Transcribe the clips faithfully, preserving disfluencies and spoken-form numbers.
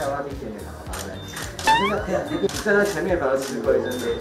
下巴低一点点，好吧？来，真的，你站在前面反而吃亏，真的。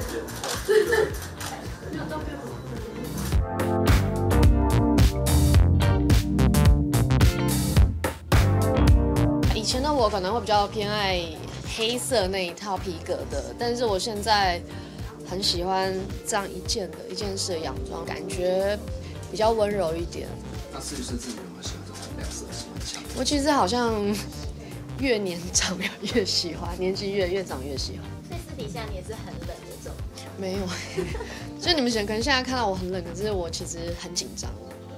以前的我可能会比较偏爱黑色那一套皮革的，但是我现在很喜欢这样一件的一件式的洋装，感觉比较温柔一点。 那至于是自己有没有喜欢这种亮色系很强？ 我其实好像越年长越喜欢，年纪越越长越喜欢。 所以私底下你也是很冷的这种？ 没有，就你们可能现在看到我很冷，可是我其实很紧张。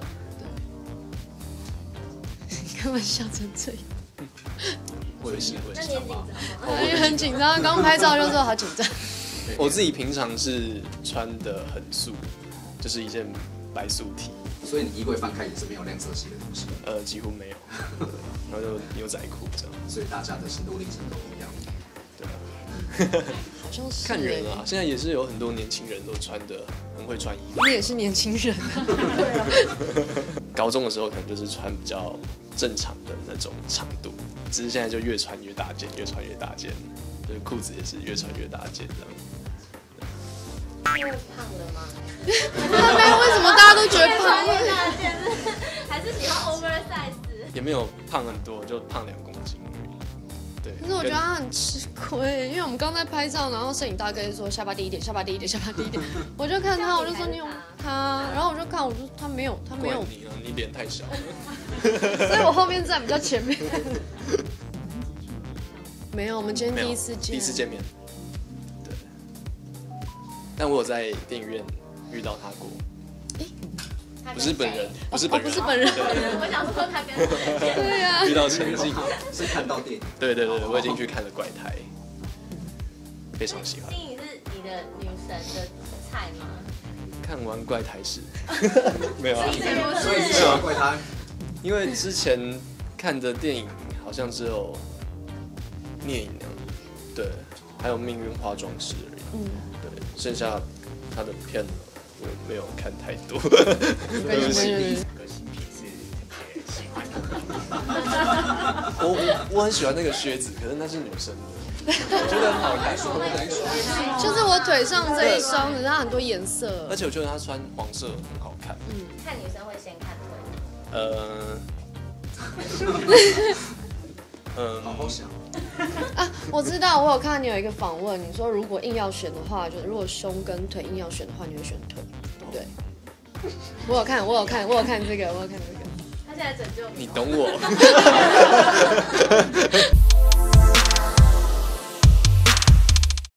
对，你干嘛笑成这样？ 我也是，我也是。那你也紧张吗？ 我也很紧张，刚拍照就说好紧张。 我自己平常是穿的很素，就是一件白素 T。 所以你衣柜翻开也是没有亮色系的东西？ 呃，几乎没有。然后就牛仔裤这样。所以大家的心路历程都一样。 对啊。 好像是。 看人啊，现在也是有很多年轻人都穿的很会穿衣服。 你也是年轻人啊。 对啊。高中的时候可能就是穿比较正常的那种长度，只是现在就越穿越大件，越穿越大件，就是裤子也是越穿越大件这样。 因为胖了吗？ 没有，为什么大家都觉得胖？ 还是喜欢 oversize？ 也没有胖很多，就胖两公斤而已。对。 可是我觉得他很吃亏，因为我们刚在拍照，然后摄影大哥就说下巴低一点，下巴低一点，下巴低一点。我就看他，我就说你有他，然后我就看，我就他没有，他没有。 你啊，你脸太小了。 所以我后面站比较前面。没有，我们今天第一次见。 第一次见面。对。但我有在电影院遇到他过。哎，不是本人，不是本人， 不是本人。 我想说他跟。 对呀。 遇到陈静， 是看到电影。 对对对，我已经去看了《怪胎》，非常喜欢。 静怡是你的女神的菜吗？ 看完《怪胎》是。没有啊。 所以你喜欢《怪胎》？ 因为之前看的电影好像只有《聂隐娘》，对，还有《命运化妆师》而已。嗯，对，剩下他的片我没有看太多。 对不起。 我我我很喜欢那个靴子，可是那是女生的，我觉得很好看。 就是我腿上这一双，可是它很多颜色， 而且我觉得她穿黄色很好看。 嗯，看女生会先看腿。 呃， 嗯，好好想啊！我知道，我有看到你有一个访问，你说如果硬要选的话，就如果胸跟腿硬要选的话，你会选腿，对不对？我有看，我有看，我有看这个，我有看这个。 他现在拯救你， 你懂我。